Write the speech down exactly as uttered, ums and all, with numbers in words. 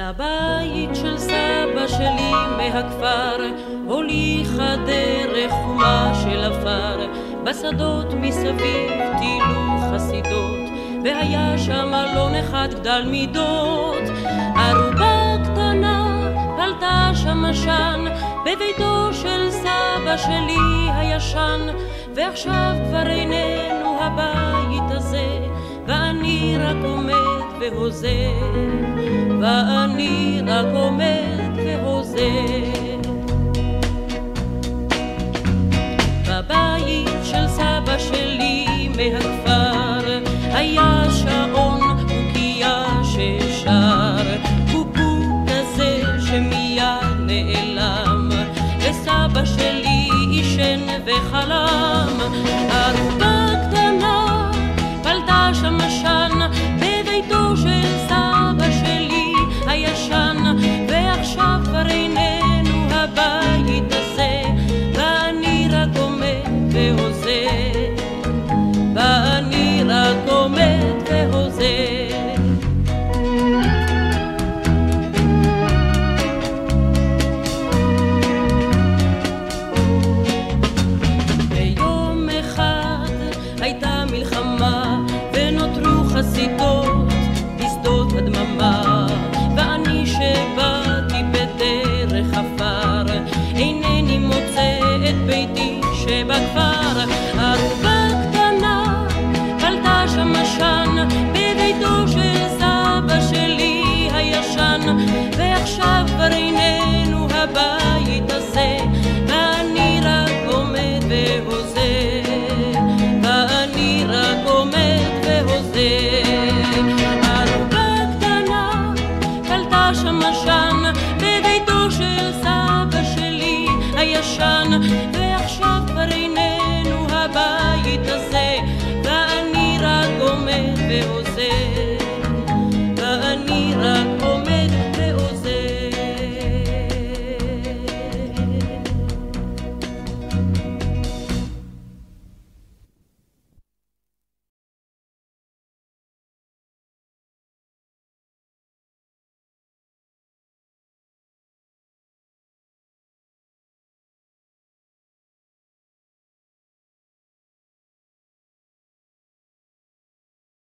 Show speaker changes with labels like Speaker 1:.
Speaker 1: בבית של סבא שלי מהכפר הוליכה דרך חומה של עפר, בשדות מסביב טילו חסידות, והיה שם אלון אחד גדל מידות. ערובה קטנה פלטה שם עשן בביתו של סבא שלי הישן, ועכשיו כבר איננו הבית הזה, ואני רק עומד והוזה, ואני רק עומד והוזה. בבית של סבא שלי מהכפר היה שעון וקייה ששר, קוקו כזה שמיד נעלם, וסבא שלי ישן וחלם. ערובה קטנה פלטה שם עשן בביתו של סבא שלי הישן, ועכשיו כבר איננו הבית הזה, ואני רק עומד והוזה, ואני רק עומד והוזה. ביום אחד הייתה מלחמה ונותרו חסידות בשדות הדממה, ואני שבאתי בדרך עפר אינני מוצא את ביתי שבכפר. ערובה קטנה פלטה שם עשן בביתו של סבא שלי הישן, ועכשיו כבר איננו הבית הזה, ואני רק עומד והוזה, ואני רק עומד והוזה. ערובה קטנה פלטה שם עשן בביתו של סבא שלי הישן,